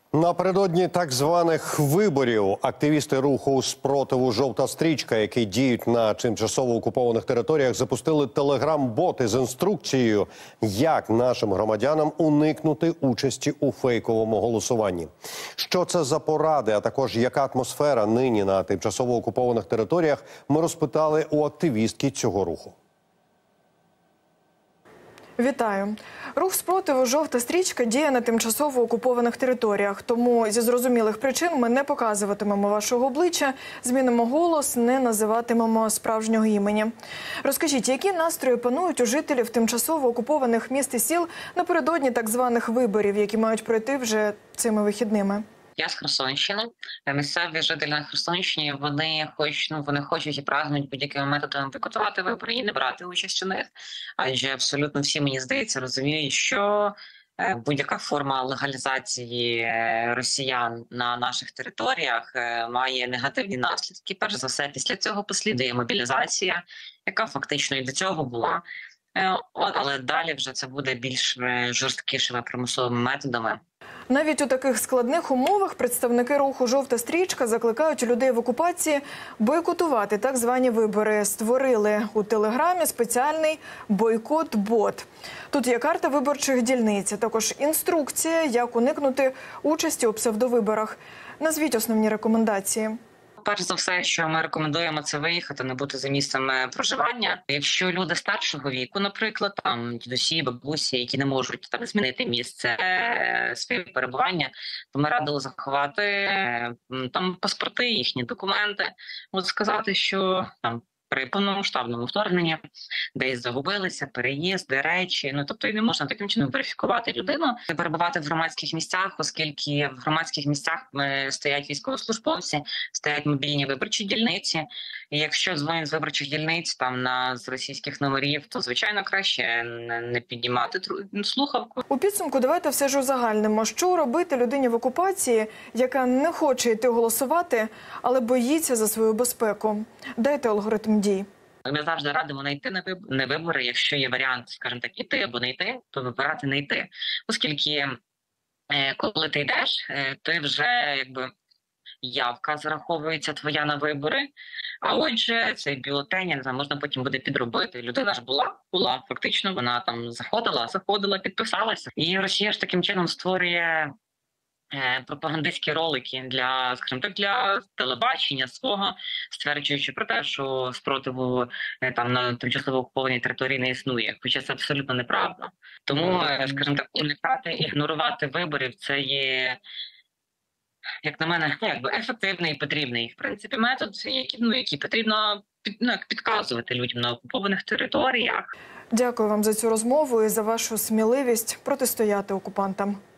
Напередодні так званих виборів активісти руху спротиву «Жовта стрічка», які діють на тимчасово окупованих територіях, запустили телеграм-боти з інструкцією, як нашим громадянам уникнути участі у фейковому голосуванні. Що це за поради, а також яка атмосфера нині на тимчасово окупованих територіях, ми розпитали у активістки цього руху. Вітаю. Рух спротиву «Жовта стрічка» діє на тимчасово окупованих територіях. Тому зі зрозумілих причин ми не показуватимемо вашого обличчя, змінимо голос, не називатимемо справжнього імені. Розкажіть, які настрої панують у жителів тимчасово окупованих міст і сіл напередодні так званих виборів, які мають пройти вже цими вихідними? Я з Херсонщини. Місцеві жителі на Херсонщині, вони хочуть і прагнуть будь-якими методами бойкотувати вибори і не брати участь у них. Адже абсолютно всі, мені здається, розуміють, що будь-яка форма легалізації росіян на наших територіях має негативні наслідки. Перш за все, після цього послідує мобілізація, яка фактично і до цього була. Але далі вже це буде більш жорсткішими примусовими методами. Навіть у таких складних умовах представники руху «Жовта стрічка» закликають людей в окупації бойкотувати так звані вибори. Створили у Телеграмі спеціальний бойкот-бот. Тут є карта виборчих дільниць, а також інструкція, як уникнути участі у псевдовиборах. Назвіть основні рекомендації. Перш за все, що ми рекомендуємо, це виїхати, не бути за місцем проживання. Якщо люди старшого віку, наприклад, там дідусі, бабусі, які не можуть там змінити місце своє перебування, то ми радили заховати там паспорти, їхні документи. От сказати, що там при повномасштабному вторгненні десь загубилися, переїзди, речі. Тобто і не можна таким чином верифікувати людину, не перебувати в громадських місцях, оскільки в громадських місцях стоять військовослужбовці, стоять мобільні виборчі дільниці. І якщо дзвонять з виборчих дільниць там з російських номерів, то звичайно краще не піднімати слухавку. У підсумку давайте все ж узагальнимо, що робити людині в окупації, яка не хоче йти голосувати, але боїться за свою безпеку. Дайте алгоритм дій. Ми завжди радимо не йти на вибори, якщо є варіант, скажімо так, іти або не йти, то вибирати не йти. Оскільки коли ти йдеш, ти вже явка зараховується твоя на вибори, а отже цей бюлетень можна потім буде підробити. Людина ж була, фактично вона там заходила, підписалася. І Росія ж таким чином створює пропагандистські ролики для, скажімо так, для телебачення свого, стверджуючи про те, що спротиву там на тимчасово окупованій території не існує, хоча це абсолютно неправда. Тому, скажімо так, уникати, ігнорувати виборів – це є, як на мене, ефективний і потрібний, в принципі, метод, який потрібно підказувати людям на окупованих територіях. Дякую вам за цю розмову і за вашу сміливість протистояти окупантам.